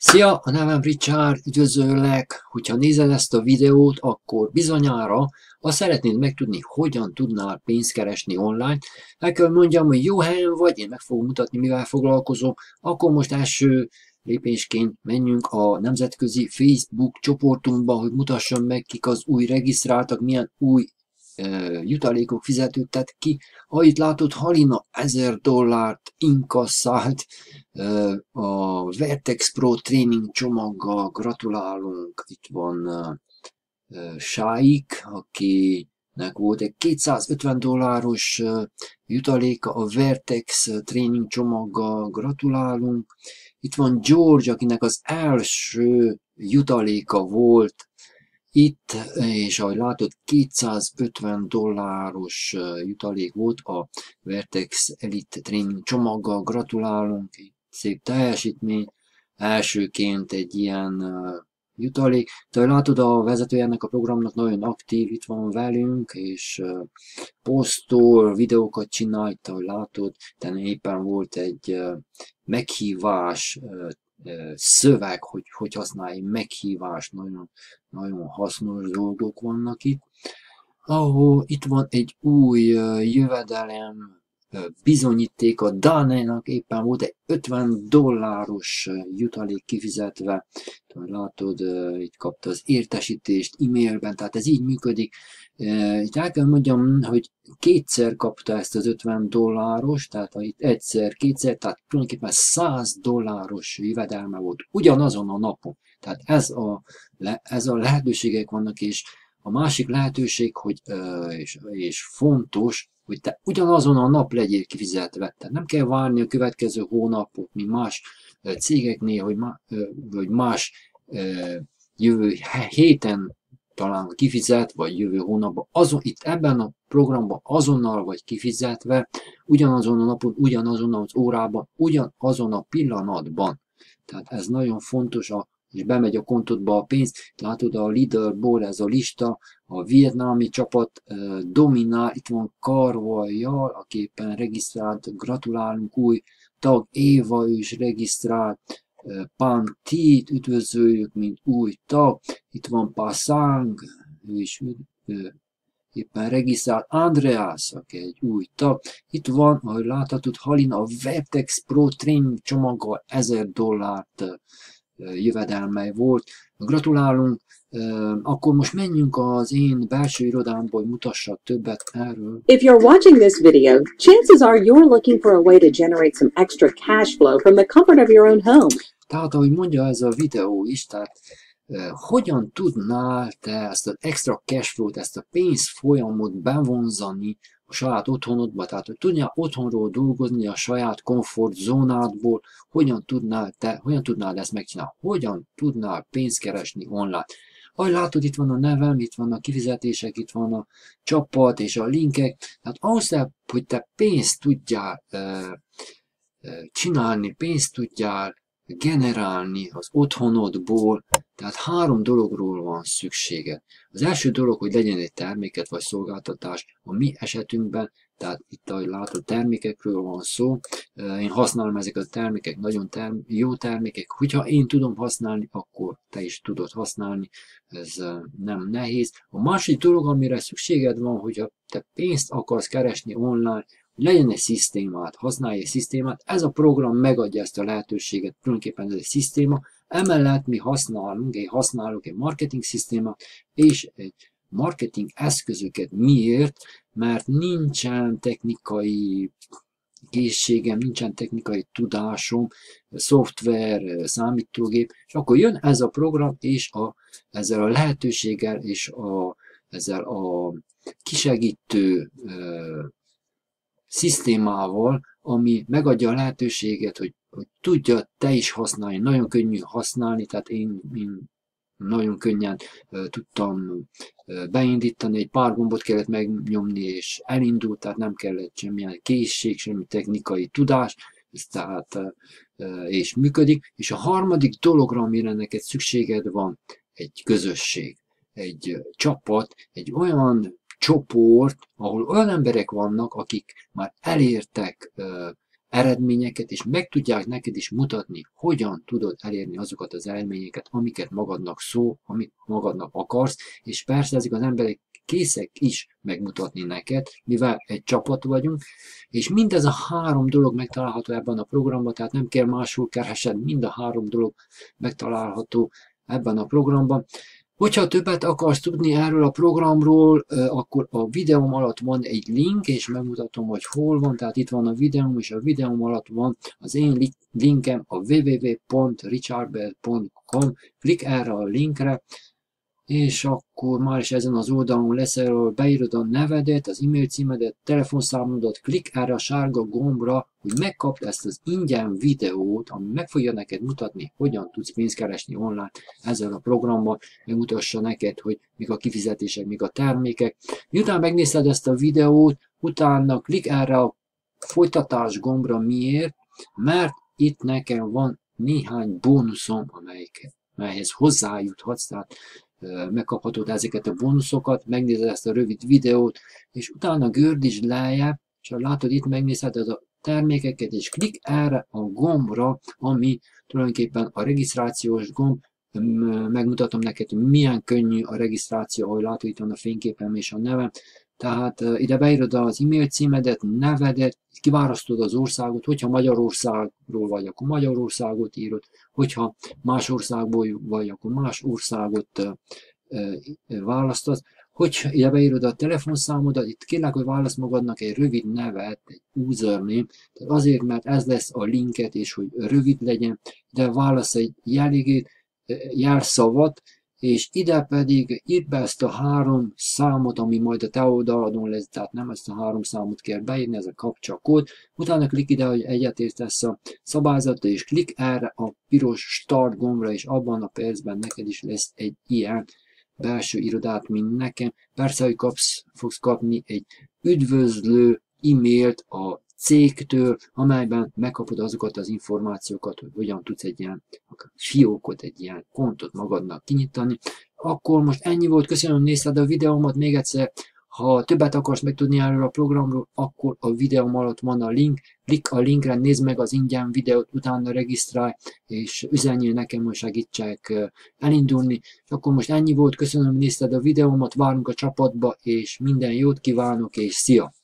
Szia, a nevem Richard, üdvözöllek! Hogyha nézed ezt a videót, akkor bizonyára azt szeretnéd megtudni, hogyan tudnál pénzt keresni online. El kell mondjam, hogy jó helyen vagy, én meg fogom mutatni, mivel foglalkozom. Akkor most első lépésként menjünk a nemzetközi Facebook csoportunkba, hogy mutassam meg, kik az új regisztráltak, milyen új jutalékok fizetődtek ki. Ha itt látod, Halina $1000 inkasszált a Vertex Pro Training csomaggal, gratulálunk. Itt van Sáik, akinek volt egy $250 jutaléka a Vertex Training csomaggal, gratulálunk. Itt van George, akinek az első jutaléka volt itt, és ahogy látod, $250 jutalék volt a Vertex Elite Training csomaggal, gratulálunk, szép teljesítmény, elsőként egy ilyen jutalék. De ahogy látod, a vezetője ennek a programnak nagyon aktív, itt van velünk, és posztol, videókat csinál, itt ahogy látod, de éppen volt egy meghívás, szöveg, hogy használj meghívás, nagyon hasznos dolgok vannak itt. Ahol itt van egy új jövedelem bizonyíték, a Dane-nak éppen volt egy $50 jutalék kifizetve. Látod, itt kapta az értesítést e-mailben, tehát ez így működik. Itt el kell mondjam, hogy kétszer kapta ezt az $50, tehát itt egyszer, kétszer, tehát tulajdonképpen $100 jövedelme volt ugyanazon a napon. Tehát ez a lehetőségek vannak, és a másik lehetőség, hogy, és fontos, hogy te ugyanazon a nap legyél kifizetve. Tehát nem kell várni a következő hónapot, mint más cégeknél, hogy más jövő héten talán kifizet, vagy jövő hónapban. Itt ebben a programban azonnal vagy kifizetve, ugyanazon a napon, ugyanazon az órában, ugyanazon a pillanatban. Tehát ez nagyon fontos, és bemegy a kontódba a pénz. Látod, a leaderboard, ez a lista, a vietnámi csapat dominál, itt van Karvajjal, aki éppen regisztrált, gratulálunk, új tag, Éva, ő is regisztrált, Pan Tit, üdvözöljük, mint új tag, itt van Pasang, ő is éppen regisztrált, Andreas, aki egy új tag, itt van, ahogy láthatod, Halina, a Vertex Pro Training csomaggal $1000 jövedelmely volt. Gratulálunk, akkor most menjünk az én belső irodámba, hogy mutassak többet erről. If you're watching this video, chances are you're looking for a way to generate some extra cash flow from the comfort of your own home. Tehát, ahogy mondja ez a videó is, tehát hogyan tudnál te ezt az extra cashflow-t, ezt a pénzfolyamot bevonzani a saját otthonodba, tehát hogy tudjál otthonról dolgozni a saját komfortzónádból, hogyan tudnád ezt megcsinálni, hogyan tudnál pénzt keresni online. Ahogy látod, itt van a nevem, itt van a kifizetések, itt van a csapat és a linkek, tehát ahhoz, hogy te pénzt tudjál csinálni, pénzt tudjál generálni az otthonodból, tehát 3 dologról van szükséged. Az első dolog, hogy legyen egy terméket vagy szolgáltatás, a mi esetünkben, tehát itt, ahogy látod, termékekről van szó, én használom ezeket a termékek, nagyon jó termékek, hogyha én tudom használni, akkor te is tudod használni, ez nem nehéz. A másik dolog, amire szükséged van, hogyha te pénzt akarsz keresni online, legyen egy szisztémát, használj egy szisztémát, ez a program megadja ezt a lehetőséget, tulajdonképpen ez egy szisztéma, emellett mi használunk egy marketing szisztémát, és egy marketing eszközöket. Miért? Mert nincsen technikai készségem, nincsen technikai tudásom, szoftver, számítógép, és akkor jön ez a program, és ezzel a lehetőséggel, és ezzel a kisegítő szisztémával, ami megadja a lehetőséget, hogy tudja te is használni, nagyon könnyű használni, tehát én nagyon könnyen tudtam beindítani, egy pár gombot kellett megnyomni, és elindult, tehát nem kellett semmilyen készség, semmi technikai tudás, és működik. És a harmadik dologra, amire neked szükséged van, egy közösség, egy csapat, egy olyan csoport, ahol olyan emberek vannak, akik már elértek eredményeket, és meg tudják neked is mutatni, hogyan tudod elérni azokat az eredményeket, amiket magadnak amit magadnak akarsz, és persze ezek az emberek készek is megmutatni neked, mivel egy csapat vagyunk, és mindez a 3 dolog megtalálható ebben a programban, tehát nem kell máshol keresed, mind a 3 dolog megtalálható ebben a programban. Hogyha többet akarsz tudni erről a programról, akkor a videóm alatt van egy link, és megmutatom, hogy hol van, tehát itt van a videóm, és a videóm alatt van az én linkem a www.richardbell.com, klikk erre a linkre, és akkor már is ezen az oldalon lesz, ahol beírod a nevedet, az e-mail címedet, telefonszámodat, klikk erre a sárga gombra, hogy megkapd ezt az ingyen videót, ami meg fogja neked mutatni, hogyan tudsz pénzt keresni online ezzel a programmal, megmutassa neked, hogy mik a kifizetések, mik a termékek. Miután megnézted ezt a videót, utána klikk erre a folytatás gombra. Miért? Mert itt nekem van néhány bónuszom, amelyhez hozzájuthatsz, tehát megkaphatod ezeket a bónuszokat, megnézed ezt a rövid videót, és utána gördítsd lejjebb, és ha látod, itt megnézheted a termékeket, és klikk erre a gombra, ami tulajdonképpen a regisztrációs gomb. Megmutatom neked, hogy milyen könnyű a regisztráció, ahogy látod, itt van a fényképem és a nevem. Tehát ide beírod az e-mail címedet, nevedet, kiválasztod az országot, hogyha Magyarországról vagy, akkor Magyarországot írod, hogyha más országból vagy, akkor más országot választasz. Hogyha ide beírod a telefonszámodat, itt kérlek, hogy válasz magadnak egy rövid nevet, egy username, tehát azért, mert ez lesz a linket, és hogy rövid legyen, de válasz egy jelszavat, és ide pedig írd be ezt a 3 számot, ami majd a te oldaladon lesz, tehát nem ezt a 3 számot kell beírni, ez a captcha kód. Utána klikk ide, hogy egyetértesz a szabályzattal, és klikk erre a piros start gombra, és abban a percben neked is lesz egy ilyen belső irodát, mint nekem. Persze, hogy fogsz kapni egy üdvözlő e-mailt a cégtől, amelyben megkapod azokat az információkat, hogy hogyan tudsz egy ilyen fiókot, egy ilyen kontot magadnak kinyitani. Akkor most ennyi volt, köszönöm, hogy nézted a videómat, még egyszer, ha többet akarsz megtudni erről a programról, akkor a videóm alatt van a link, klikk a linkre, nézd meg az ingyen videót, utána regisztrálj, és üzenjél nekem, hogy segítsek elindulni. És akkor most ennyi volt, köszönöm, hogy nézted a videómat, várunk a csapatba, és minden jót kívánok, és szia!